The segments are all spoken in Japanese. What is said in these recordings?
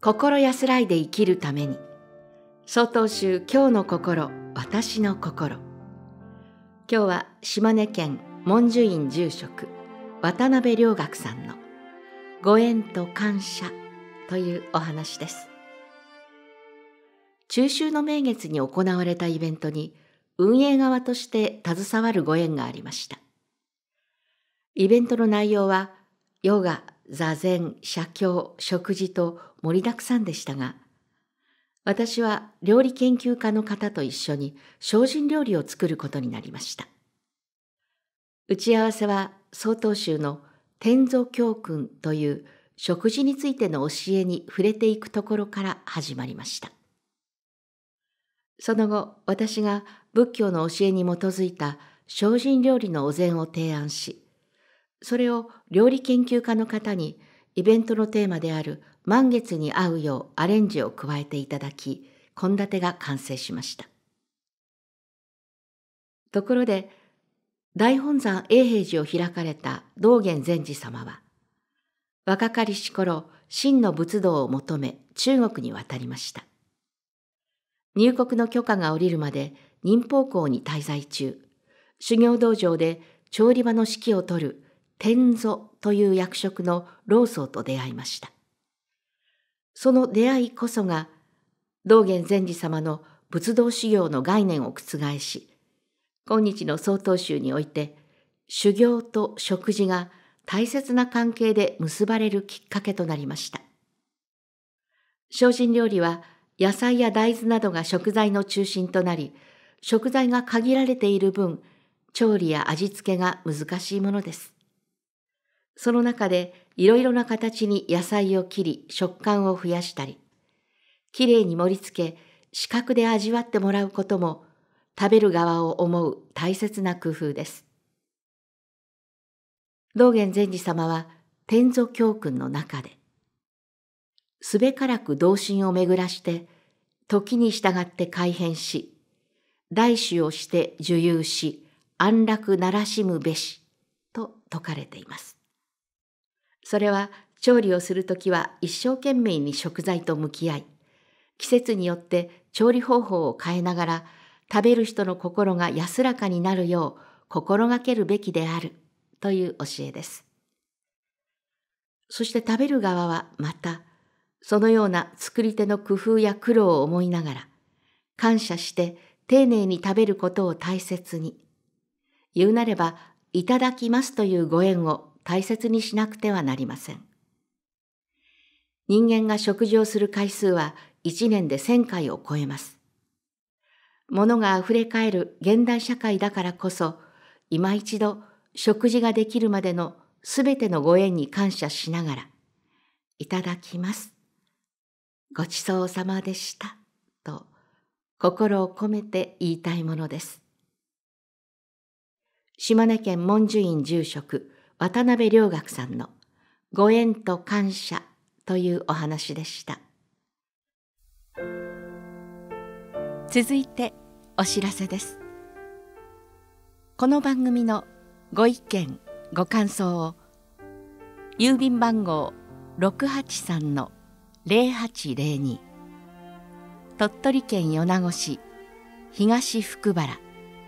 心安らいで生きるために。曹洞宗今日の心、私の心。今日は島根県文殊院住職渡辺良学さんのご縁と感謝というお話です。中秋の名月に行われたイベントに運営側として携わるご縁がありました。イベントの内容はヨガ、座禅、写経、食事と盛りだくさんでしたが、私は料理研究家の方と一緒に精進料理を作ることになりました。打ち合わせは曹洞宗の天祖教訓という食事についての教えに触れていくところから始まりました。その後、私が仏教の教えに基づいた精進料理のお膳を提案し、それを料理研究家の方にイベントのテーマである満月に合うようアレンジを加えていただき、献立が完成しました。ところで、大本山永平寺を開かれた道元禅師様は、若かりし頃、真の仏道を求め中国に渡りました。入国の許可が下りるまで寧波港に滞在中、修行道場で調理場の指揮を執る天祖という役職の老僧と出会いました。その出会いこそが、道元禅師様の仏道修行の概念を覆し、今日の曹洞宗において、修行と食事が大切な関係で結ばれるきっかけとなりました。精進料理は野菜や大豆などが食材の中心となり、食材が限られている分、調理や味付けが難しいものです。その中でいろいろな形に野菜を切り食感を増やしたり、きれいに盛り付け視覚で味わってもらうことも食べる側を思う大切な工夫です。道元禅師様は天祖教訓の中で、すべからく同心を巡らして時に従って改変し、大衆をして受有し安楽ならしむべしと説かれています。それは調理をするときは一生懸命に食材と向き合い、季節によって調理方法を変えながら食べる人の心が安らかになるよう心がけるべきであるという教えです。そして食べる側はまた、そのような作り手の工夫や苦労を思いながら、感謝して丁寧に食べることを大切に、言うなればいただきますというご縁を大切にしなくてはなりません。人間が食事をする回数は1年で1000回を超えます。物があふれかえる現代社会だからこそ、今一度食事ができるまでのすべてのご縁に感謝しながら、いただきます。ごちそうさまでした。と心を込めて言いたいものです。島根県文殊院住職渡辺良学さんのご縁と感謝というお話でした。続いてお知らせです。この番組のご意見ご感想を郵便番号 683-0802 鳥取県米子市東福原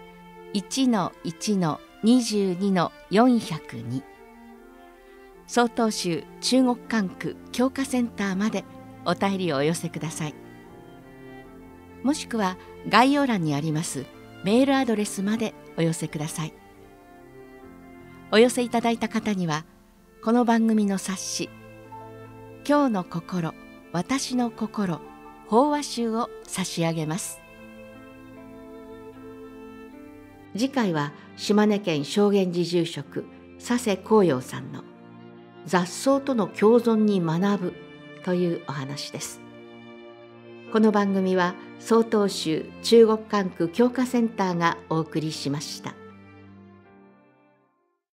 1-1-22-402 曹洞宗中国管区教化センターまでお便りをお寄せください。もしくは概要欄にありますメールアドレスまでお寄せください。お寄せいただいた方にはこの番組の冊子「今日の心私の心法話集」を差し上げます。次回は島根県正源寺住職佐世光陽さんの雑草との共存に学ぶというお話です。この番組は曹洞宗中国管区教化センターがお送りしました。